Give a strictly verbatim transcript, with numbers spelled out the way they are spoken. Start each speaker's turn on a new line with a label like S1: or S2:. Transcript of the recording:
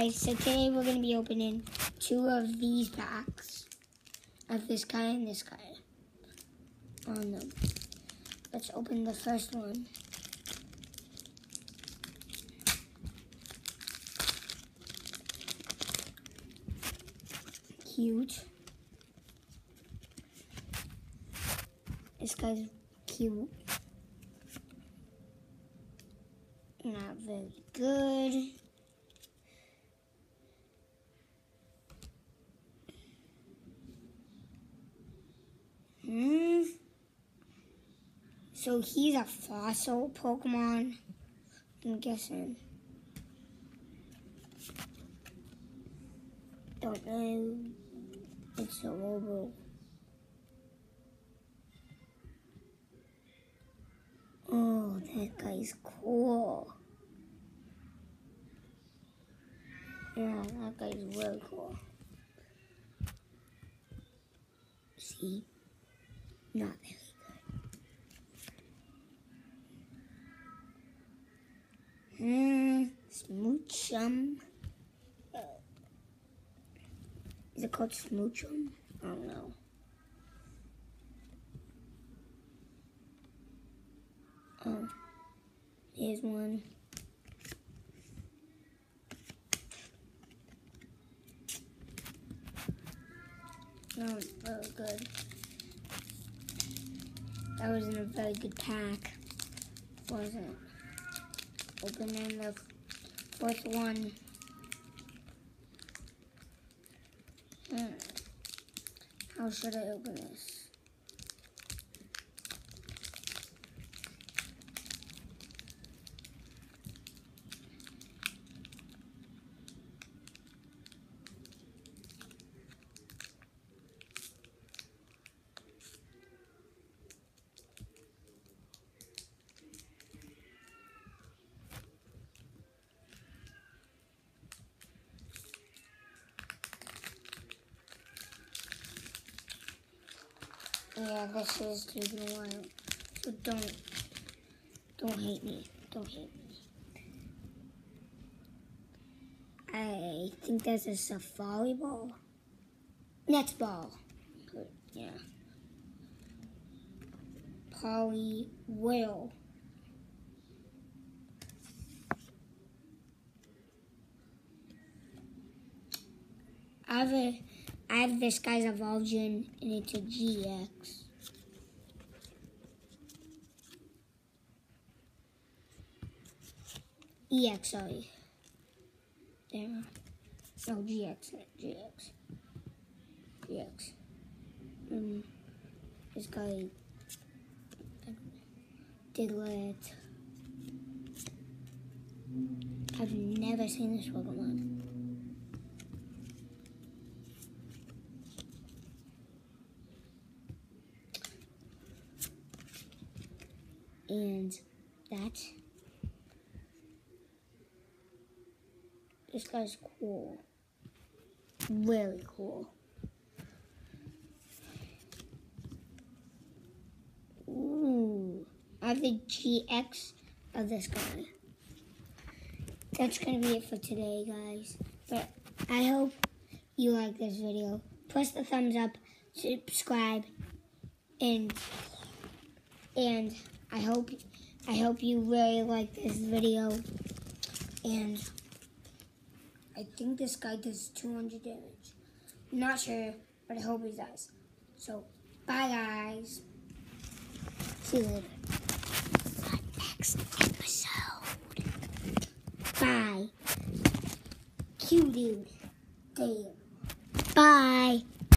S1: guys, so today we're going to be opening two of these packs of this guy and this guy on them. Let's open the first one. Cute. This guy's cute. Not very good. Hmm. So he's a fossil Pokemon, I'm guessing. Don't know. It's a Robo. Oh, that guy's cool. Yeah, that guy's really cool. See? Not very good. Hmm, Smoochum. Uh, is it called Smoochum? I don't know. Oh, here's one. That was very good. That wasn't a very good pack, was it? Opening the fourth one. Hmm. How should I open this? Yeah, this is taking a while, so don't, don't hate me, don't hate me. I think this is a volleyball, netball, yeah. Polly Whale. I have a, I have this guy's Evolving, and it's a G X. E X, sorry. There. No, G X, G X. G X. Um, this guy, Diglett. I've never seen this Pokemon. And that, this guy's cool, really cool. Ooh, I have the G X of this guy. That's gonna be it for today, guys. But I hope you like this video. Press the thumbs up, subscribe, and and. I hope I hope you really like this video, and I think this guy does two hundred damage. I'm not sure, but I hope he does. So, bye guys. See you later. On next episode. Bye. Cute dude. Damn. Bye.